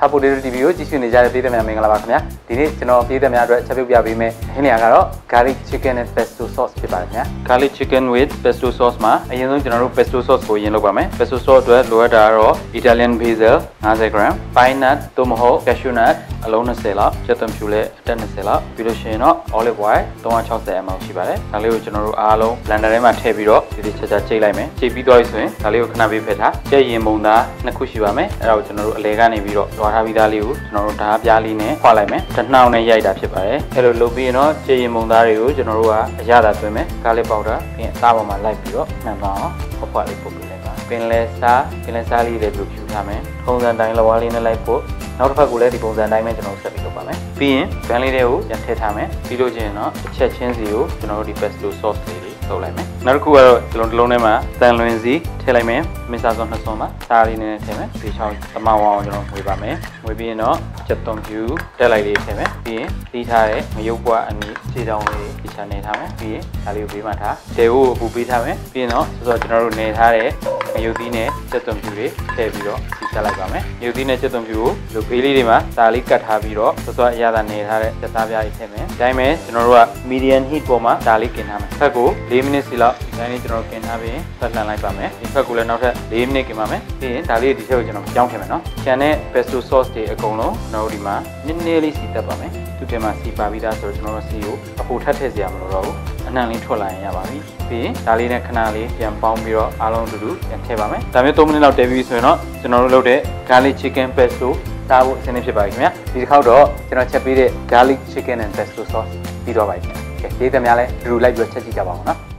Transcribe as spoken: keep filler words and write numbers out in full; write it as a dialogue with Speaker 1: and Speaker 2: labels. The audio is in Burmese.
Speaker 1: ဟာပိုတေတို တီ ဗီ ကိုကြည့်ရှုနေကြတဲ့ပြည်သက်များမင်္ဂလာပါခင်ဗျာဒီနေ့ကျွန်တော်ပြည်သက်များအတွက်ချက်ပြုတ်ပြပေးမယ်ဟင်းလျာကတော့ garlic chicken and pesto sauce ဖြစ်ပါတယ်ခင်ဗျာ garlic chicken with pesto sauce မှာအရင်ဆုံးကျွန်တော်တို့ pesto sauce ကိုရင်လုပ်ပါမယ် pesto sauce အတွက်လိုအပ်တာကတော့ Italian basil fifty grams pine nut သို့မဟုတ် cashew nut အလုံးtwentyလောက်ချက်သွန်ဖြူလည်းအတက်twentyလောက်ပြီးလို့ရှိရင်တော့ olive oil three hundred sixty milliliters ရှိပါတယ်ဒါလေးကိုကျွန်တော်တို့အားလုံး blender ထဲမှာထည့်ပြီးတော့ဒီဒီချက်ချက်ချိန်လိုက်မယ်ချိန်ပြီးသွားပြီဆိုရင်ဒါလေးကိုခဏပေးဖက်ထားကြက်ရင်မုံသားနှစ်ခုရှိပါမယ်အဲ့ဒါကိုကျွန်တော်တို့အလဲကနေပြီးတော့လွှာထားပြီးသားလေးကိုကျွန်တော်တို့ဓာတ်ပြားလေးနဲ့ခွာလိုက်မယ်တနှောင်းနဲ့ရိုက်တာဖြစ်ပါတယ်အဲ့လိုလုပ်ပြီးရင်တော့ကြက်ရင်မုံသားတွေကိုကျွန်တော်တို့ကအရသာသွင်းမယ် garlic powder ပြီးရင်အသားပေါ်မှာလိုက်ပြီးတော့နှံသွားအောင်ခွာခွာလေးပုတ်ပေးလိုက်ပါပင်လဲစားပင်လဲစားလေးတွေပြုတ်ဖြူထားမယ်ထုံစံတိုင်းလောဝါလေးနဲ့လိုက်ဖို့နောက်တစ်ဖက်ကိုလည်းဒီပုံစံတိုင်းပဲကျွန်တော်ဆက်ပြီးလုပ်ပါမယ်ပြီးရင်ဗန်လေးတွေကိုပြန်ထည့်ထားမယ်ပြီးလို့ချင်းတော့တစ်ချက်ချင်းစီကိုကျွန်တော်တို့ဒီ pesto sauce လေးတွေထုတ်လိုက်မယ်နောက်တစ်ခုကတော့ဒီလုံးတစ်လုံးထဲမှာတန်လွင်စီထည့်လိုက်မယ်မစ္စတာစွန်နှစ်စွန်ပါစားလေးနဲ့ထည့်မယ်ဒီချောင်းသမဝအောင်ကျွန်တော်ဝေပါမယ်ဝေပြီးရင်တော့ချက်သွန်ဖြူတက်လိုက်လေးထည့်မယ်ပြီးရင်တီးထားတဲ့ငရုတ်ပွားအနီးခြေတောင်လေးဒီချာနေထားမယ်ပြီးရင်ဒါလေးကိုပေးမှထားတဲကိုပူပေးထားမယ်ပြီးရင်တော့ဆိုတော့ကျွန်တော်တို့နေထားတဲ့ငရုတ်သီးနဲ့ချက်သွန်ဖြူတွေထည့်ပြီးတော့စီချလိုက်ပါမယ်ငရုတ်သီးနဲ့ချက်သွန်ဖြူကိုလူဖေးလေးတွေမှာဒါလေးကတ်ထားပြီးတော့စောစောအရသာနေထားတဲ့ချက်သားပြားကြီးထည့်မယ်ဒါပေမဲ့ကျွန်တော်တို့က medium heat ပေါ်မှာဒါလေးกินထားမယ်ဖက်ကိုfourမိနစ်စီလောက်ဒီတိုင်းလေးကျွန်တော်กินထားပြီးဆက်လှန်လိုက်ပါမယ်ဒီဖက်ကိုလည်းနောက်ထပ်fourမိနစ်กินပါမယ်ပြီးရင်ဒါလေးဒီထက်ကိုကျွန်တော်ကြောင်းထည့်မယ်နော်ကျန်တဲ့ pesto sauce တွေအကုန်လုံးကျွန်တော်တို့ဒီမှာနည်းနည်းလေးစီတက်ပါမယ်သူထဲမှာစီပါပြီးသားဆိုတော့ကျွန်တော်တို့စီကိုအပိုထပ်ထည့်စရာမလိုတော့ဘူးအနှံလေးထွက်လာရင်ရပါပြီပြီးရင်ဒါလေးနဲ့ခဏလေးပြန်ပေါင်းပြီးတော့အားလုံးအတူတူပြန်ထည့်ပါမယ်ဒါမျိုးthreeမိနစ်လောက်တည်ပြီးဆိုရင်တော့ကျွန်တော်တို့လုပ်တဲ့ garlic chicken pesto စားဖို့အဆင်သင့်ဖြစ်ပါပြီခင်ဗျာဒီတစ်ခေါက်တော့ကျွန်တော်ချက်ပေးတဲ့ garlic chicken and pesto sauce ပြီးတော့ပါပြီခင်ဗျာကဲဒီသက်များလဲဒီလိုလိုက်ပြီးချက်ကြည့်ကြပါဦးနော်